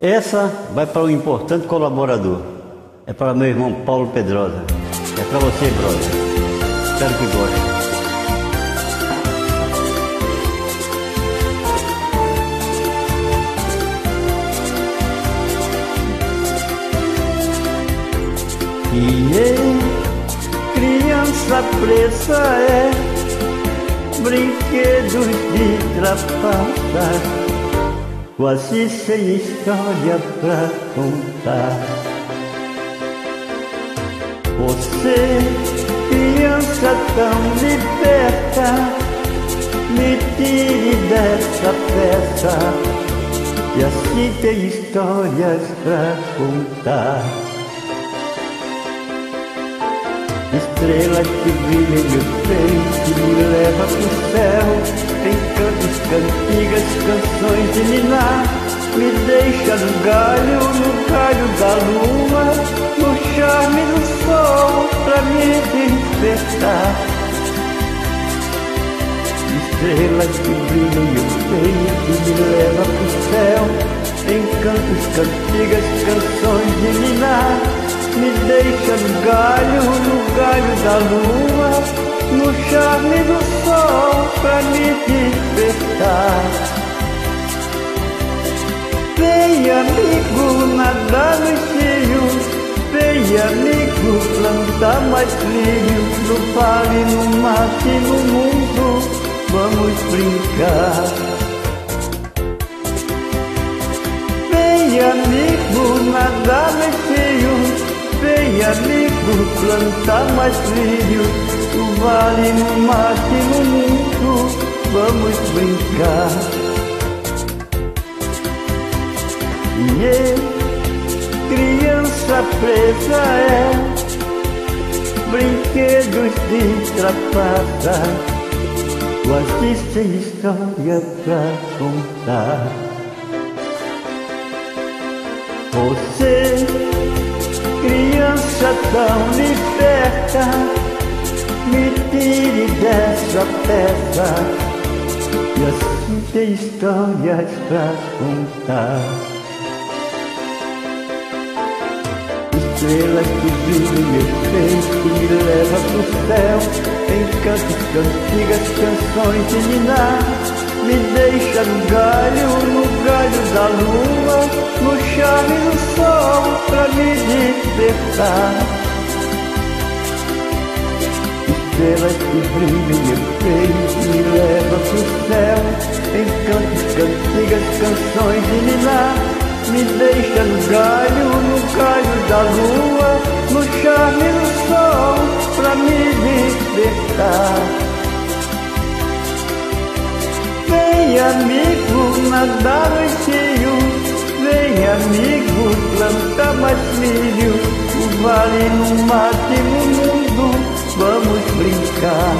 Essa vai para um importante colaborador. É para meu irmão Paulo Pedrosa. É para você, brother. Espero que goste. Criança presa é brinquedos de trapaça, quase sem história pra contar. Você, criança tão liberta, me tire dessa peça, e assim tem histórias pra contar. Estrelas que brilham em meu peito me leva pro céu, em cantos, cantigas, canções de ninar. Me deixa no galho da lua, no charme do sol, pra me despertar. Estrelas que brilham em meu peito me leva pro céu, em cantos, cantigas, canções de ninar. Me deixa no galho da lua, no charme do sol, pra me despertar. Vem, amigo, nadar nos rios, vem, amigo, plantar mais lírio, no vale, no mar e no mundo, vamos brincar. Vem, amigo, nadar nos rios, vem, amigo, plantar mais lírio, no vale, no mar e no mundo, vamos brincar. Criança presa é brinquedos de trapaça, quase sem história pra contar. Você, criança tão liberta, me tire dessa peça, e assim tem histórias pra contar. Estrelas que brilham em meu peito me leva pro céu, em cantos, cantigas, canções de ninar. Me deixa no galho da lua, no charme do sol, pra me despertar. Estrelas que brilham em meu peito me leva pro céu, em cantos, cantigas, canções de ninar. Me deixa no galho da lua, no charme do sol, pra me despertar. Vem, amigo, nadar nos rios, vem, amigo, plantar mais lírio, no vale, no mar e no mundo, vamos brincar.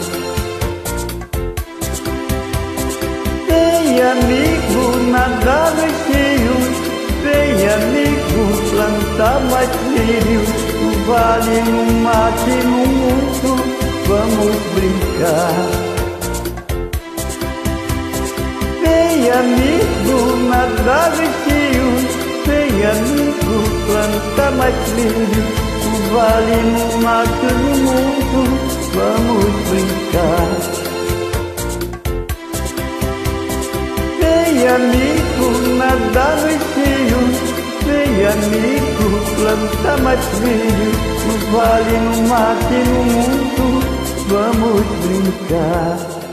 Vem, amigo, nadar nos rios, vem, amigo, plantar mais lírio, no vale, no mar e no mundo, vamos brincar. Vem, amigo, nadar nos rios, vem, amigo, plantar mais lírio, no vale, no mar e no mundo, vamos brincar. Vem, amigo, nadar nos rios, vem, amigo, plantar mais lírio, no vale, no mar e no mundo, vamos brincar.